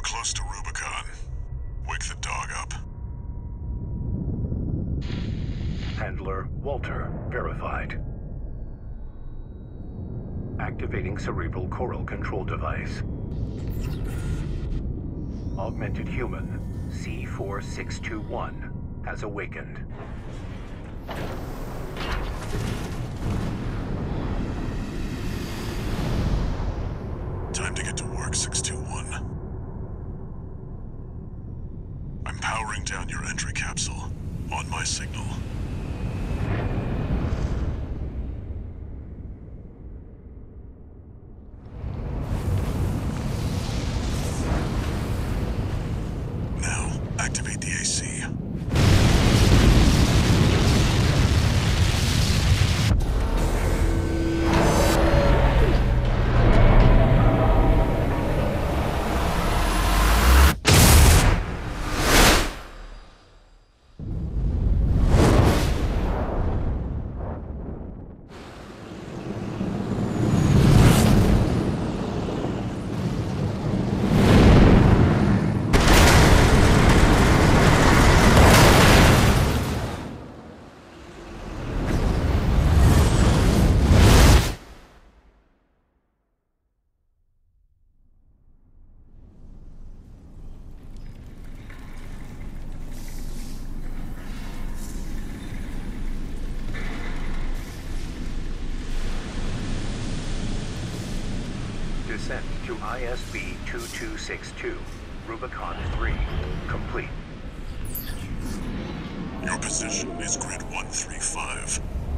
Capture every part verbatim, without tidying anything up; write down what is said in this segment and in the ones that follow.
You're close to Rubicon. Wake the dog up. Handler Walter verified. Activating cerebral coral control device. Augmented human C four six two one has awakened. Time to get to work, six two one. I'm powering down your entry capsule. On my signal. Now, activate the A C. Descent to I S B two two six two, Rubicon three, complete. Your position is grid one three five.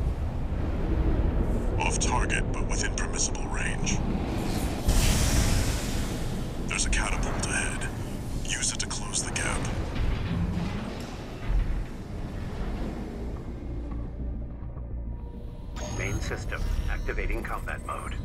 Off target, but within permissible range. There's a catapult ahead. Use it to close the gap. Main system activating combat mode.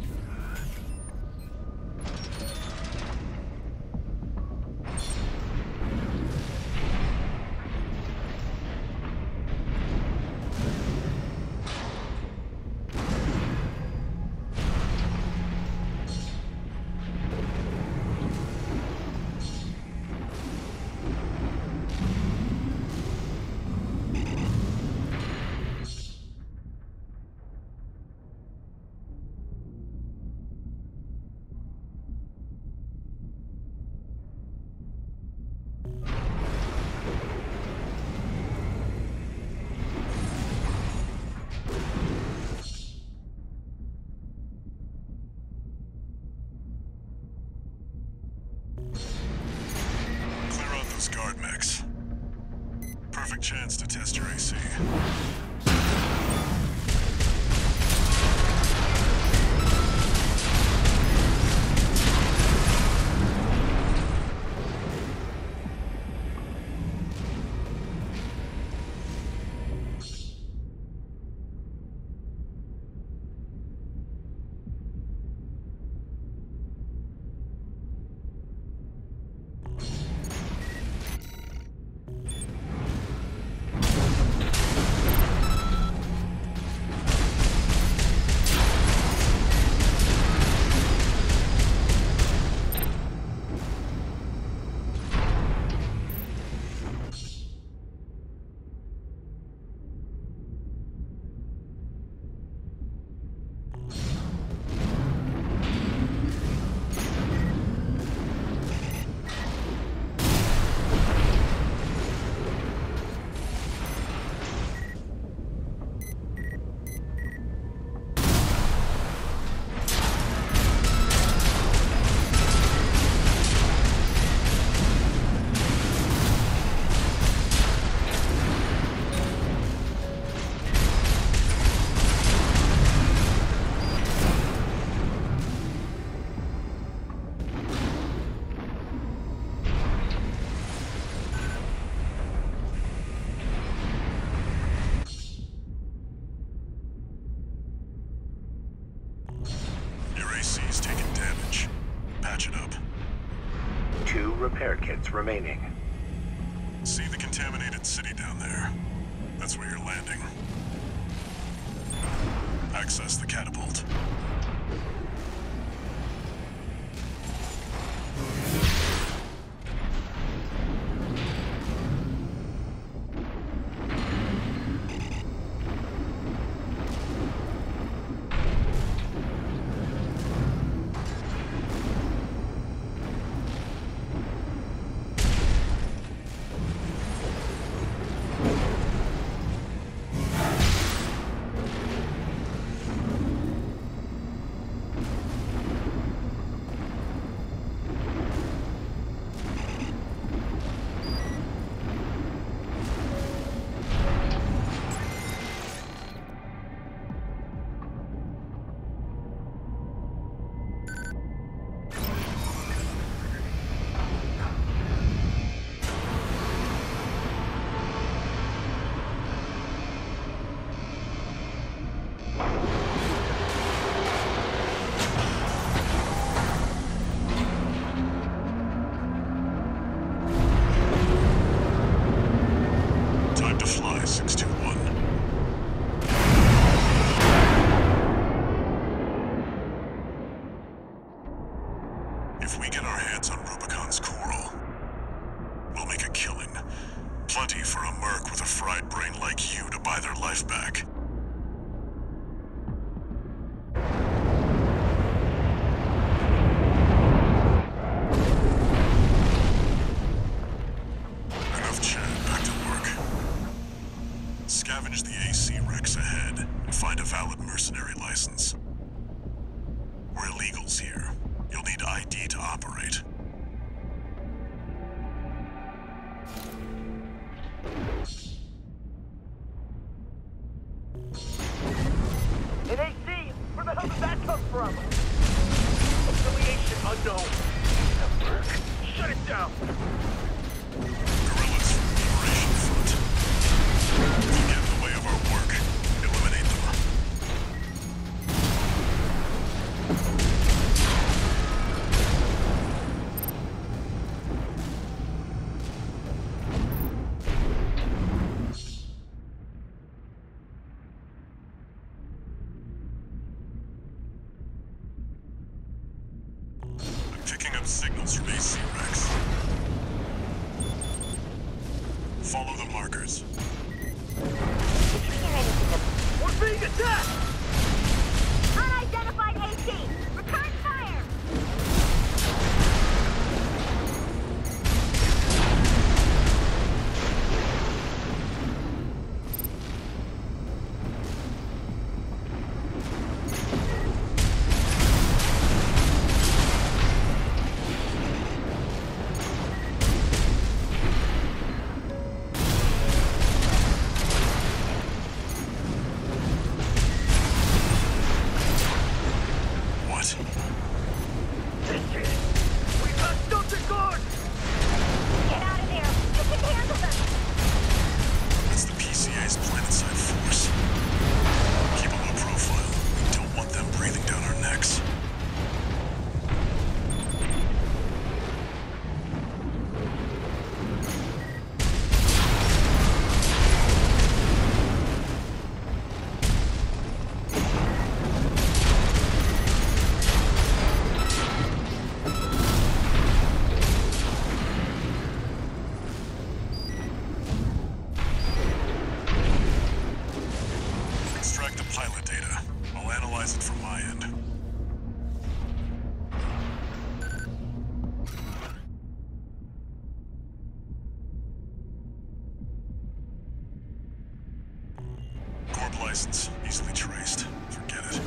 Guard mechs. Perfect chance to test your A C. Two repair kits remaining. See the contaminated city down there? That's where you're landing. Access the catapult. brain like you to buy their life back. Enough chat, back to work. Scavenge the A C wrecks ahead and find a valid mercenary license. We're illegals here. You'll need I D to operate. An A C? Where the hell did that come from? Affiliation unknown. Network. Shut it down. Guerrillas from the Liberation Front. They'll get in the way of our work. Eliminate them. I'm picking up signals from A C Rex. Follow the markers. We're being attacked! Unidentified A C! Return fire! What? We've got something good! Get out of there! You can handle them! It's the P C A's planetside force. Keep a low profile. We don't want them breathing down our necks. Extract the pilot data. I'll analyze it from my end. Corp license, easily traced. Forget it.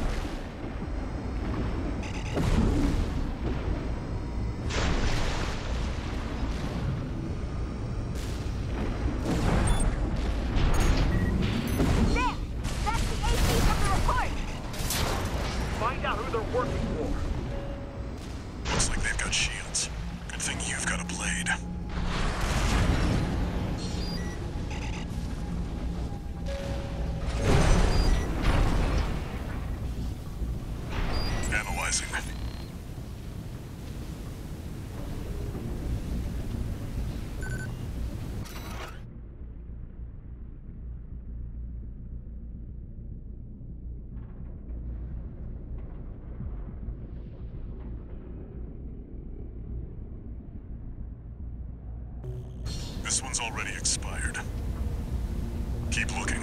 There! That's the A C from the report! Find out who they're working for. Looks like they've got shields. Good thing you've got a blade. Analyzing. This one's already expired. Keep looking.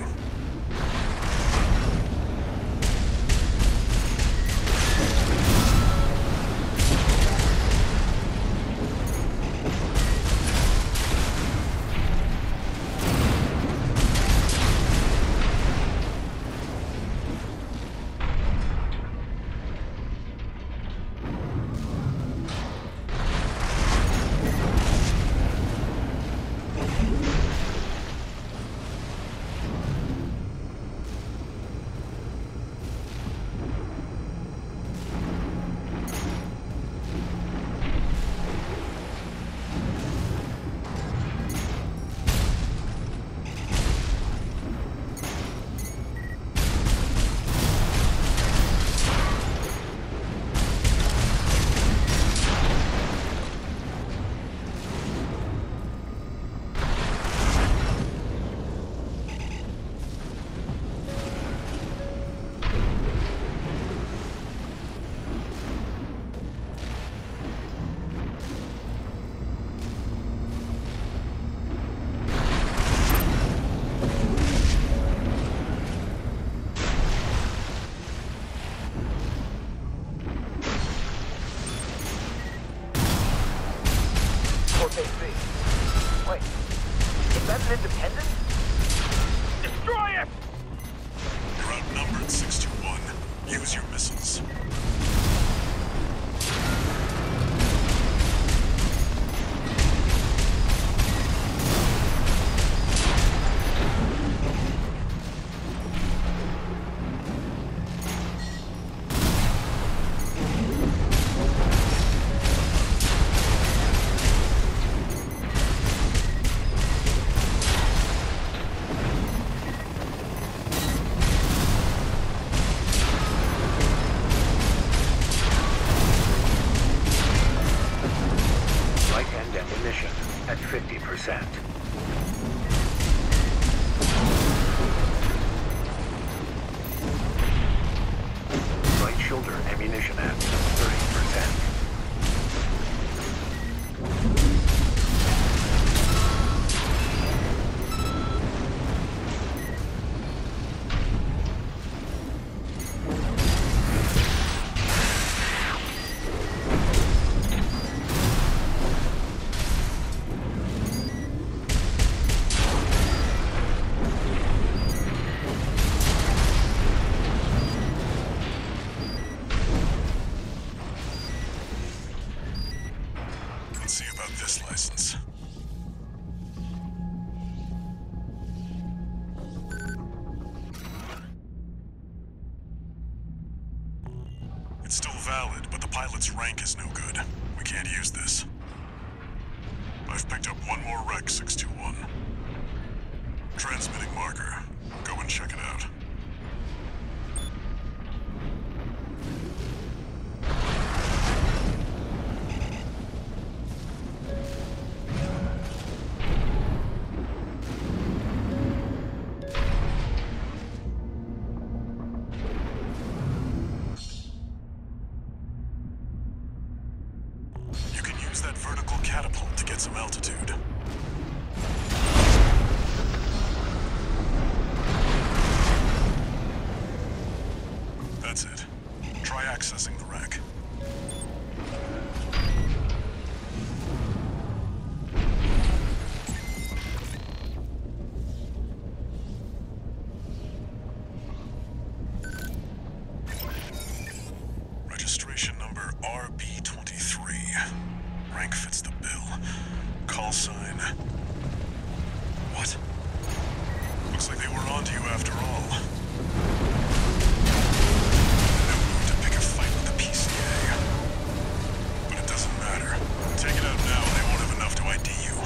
It's still valid, but the pilot's rank is no good. We can't use this. I've picked up one more wreck, six two one. Transmitting marker. Go and check it out. You can use that vertical catapult to get some altitude. That's it. Try accessing the wreck. Registration number R B twenty-three. Rank fits the bill. Call sign. What? Looks like they were onto you after all. No mood to pick a fight with the P C A. But it doesn't matter. Take it out now and they won't have enough to I D you.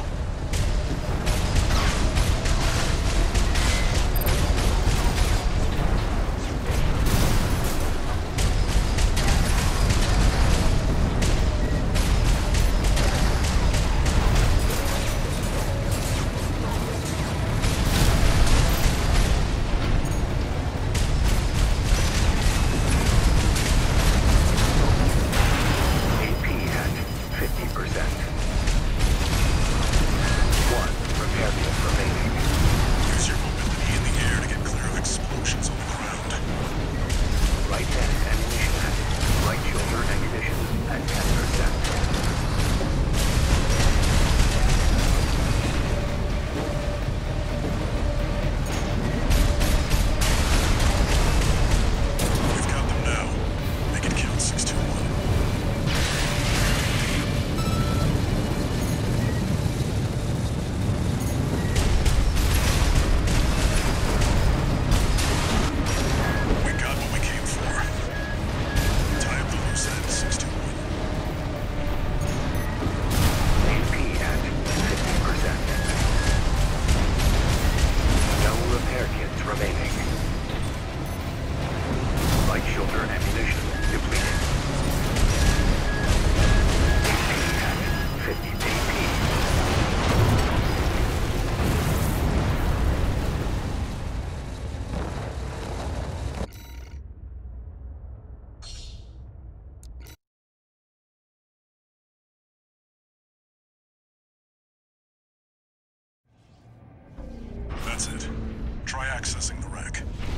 That's it. Try accessing the wreck.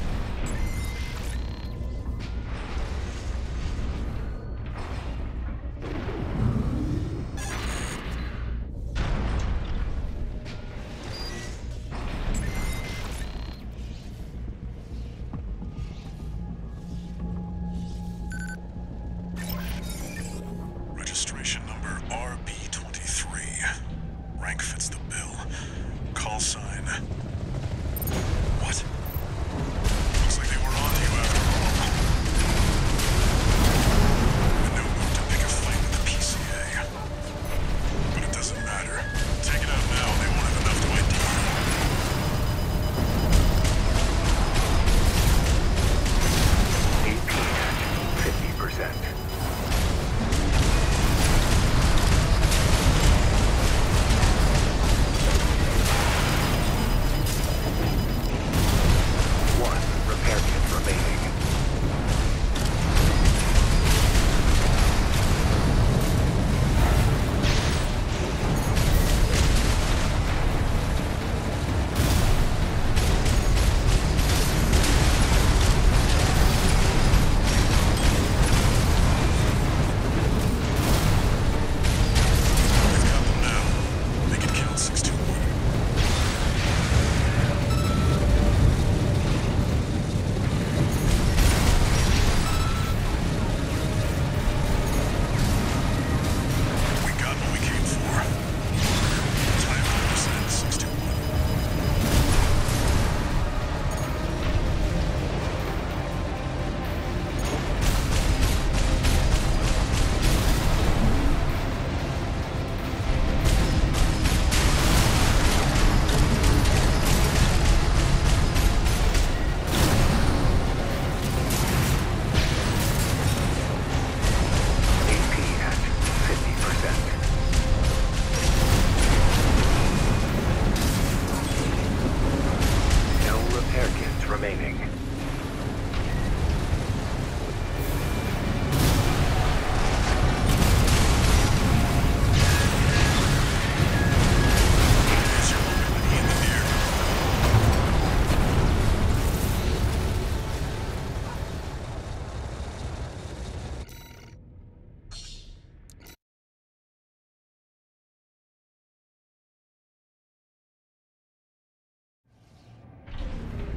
Registration number R B twenty-three. Rank fits the bill. Call sign. What? Looks like they were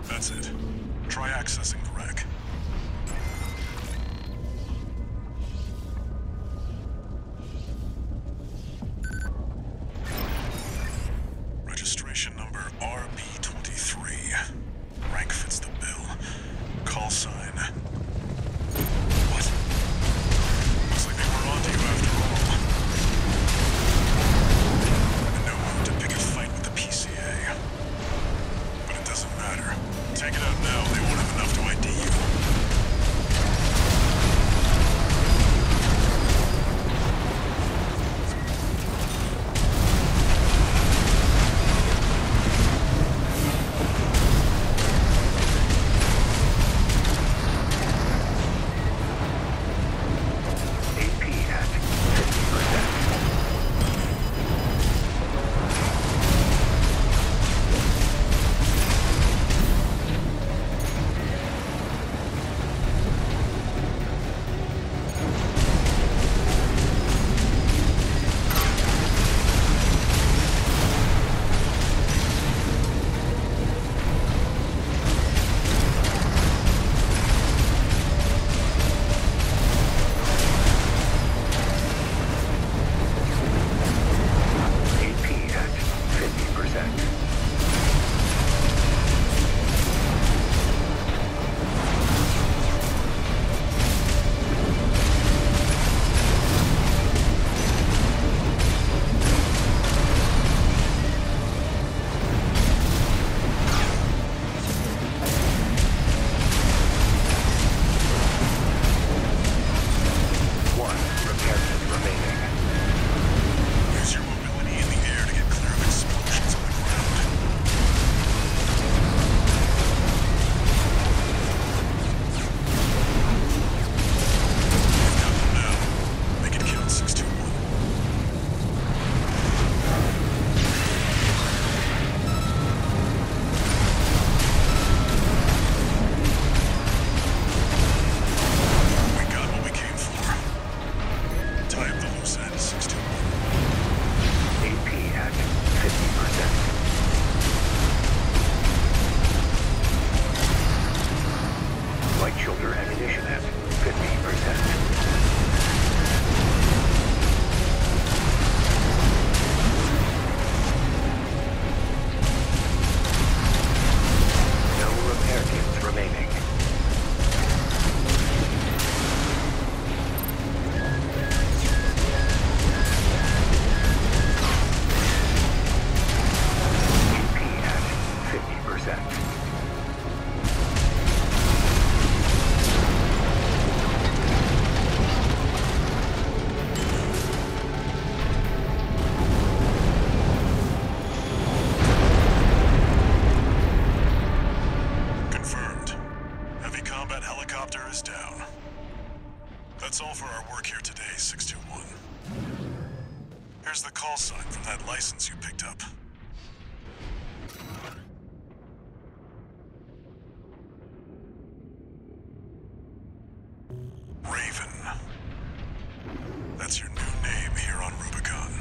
That's it. Try accessing the wreck. Registration number R B twenty-three. Rank fits the bill. Call sign. What? Looks like they were onto you after all. In no mood to pick a fight with the P C A. But it doesn't matter. Take it out now, they won't have enough to I D you. That's all for our work here today, six two one. Here's the call sign from that license you picked up. Raven. That's your new name here on Rubicon.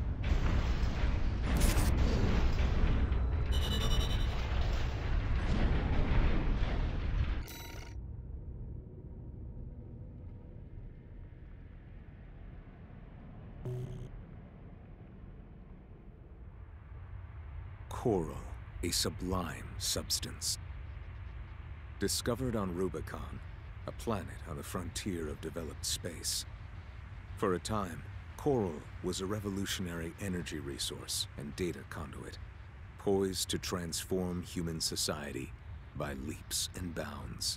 Coral, a sublime substance. Discovered on Rubicon, a planet on the frontier of developed space. For a time, coral was a revolutionary energy resource and data conduit, poised to transform human society by leaps and bounds.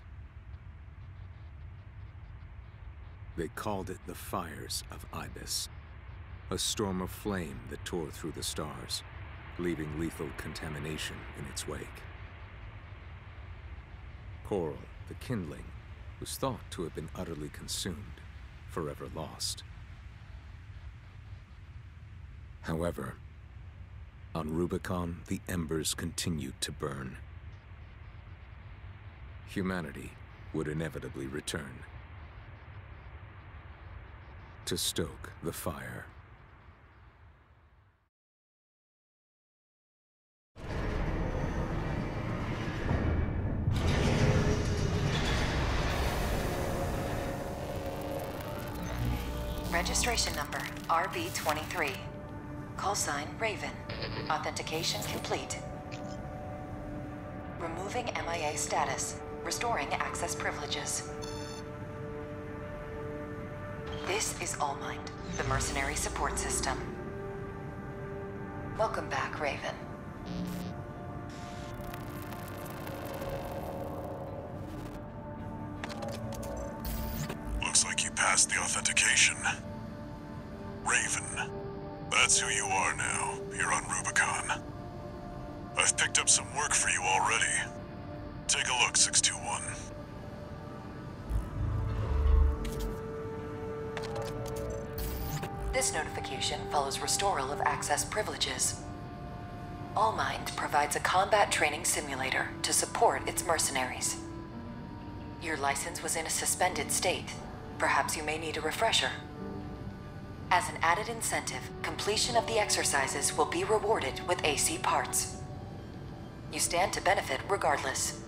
They called it the Fires of Ibis, a storm of flame that tore through the stars, leaving lethal contamination in its wake. Coral, the kindling, was thought to have been utterly consumed, forever lost. However, on Rubicon, the embers continued to burn. Humanity would inevitably return to stoke the fire. Registration number R B twenty-three. Call sign Raven. Authentication complete. Removing M I A status. Restoring access privileges. This is Allmind, the mercenary support system. Welcome back, Raven. Looks like you passed the authentication. Raven. That's who you are now, here on Rubicon. I've picked up some work for you already. Take a look, six two one. This notification follows restoral of access privileges. Allmind provides a combat training simulator to support its mercenaries. Your license was in a suspended state. Perhaps you may need a refresher. As an added incentive, completion of the exercises will be rewarded with A C parts. You stand to benefit regardless.